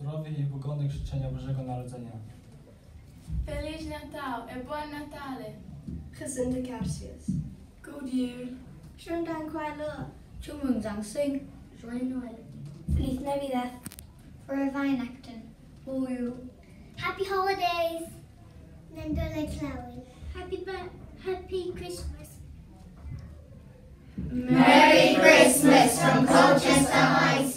zdrowych i wygodnych życzenia Bożego Narodzenia. Feliz Natal e Buon Natale. Gezonde kerstfeest. God jul. 圣诞快乐 Chúc mừng Giáng sinh. Joyeux Noël. Feliz Navidad. Weihnachten. Buju. Happy holidays. Nandole Chloe. Happy Christmas. Merry Christmas from Colchester High School.